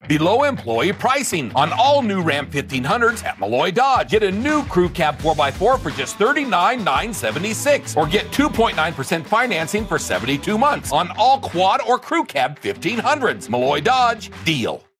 Below employee pricing on all new Ram 1500s at Melloy Dodge. Get a new Crew Cab 4x4 for just $39,976 or get 2.9% financing for 72 months on all Quad or Crew Cab 1500s. Melloy Dodge, deal.